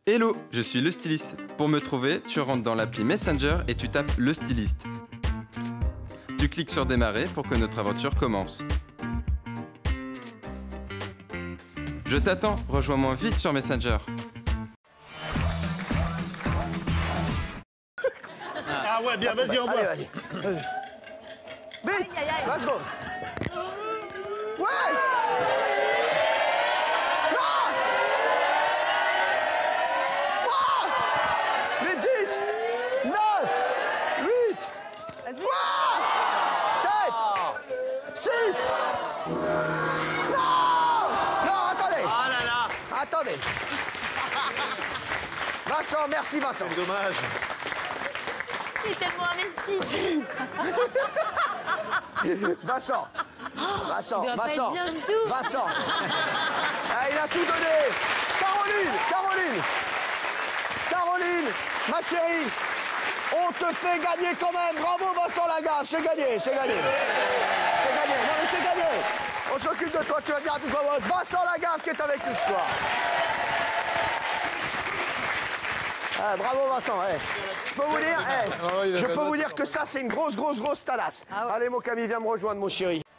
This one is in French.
Hello, je suis le styliste. Pour me trouver, tu rentres dans l'appli Messenger et tu tapes le styliste. Tu cliques sur démarrer pour que notre aventure commence. Je t'attends, rejoins-moi vite sur Messenger. Ah ouais, bien, vas-y, envoie. Allez, allez. Vite, let's go. Ouais. Non. Les 10, 9, 8, 7, 6. Non. Non, attendez. Ah là là. Attendez. Vincent, merci Vincent. C'est dommage. Il est tellement investi. Vincent. Vincent, il doit pas Vincent, être bien du tout. Vincent. Ah, il a tout donné. Caroline, Caroline. Caroline, ma chérie, on te fait gagner quand même. Bravo Vincent Lagaffe, c'est gagné, c'est gagné. C'est gagné, non mais c'est gagné. On s'occupe de toi, tu vas dire à tout le monde. Vincent Lagaffe qui est avec nous ce soir. Ah, bravo Vincent. Je peux vous dire, je peux vous dire que ça c'est une grosse talasse. Allez mon Camille, viens me rejoindre mon chéri.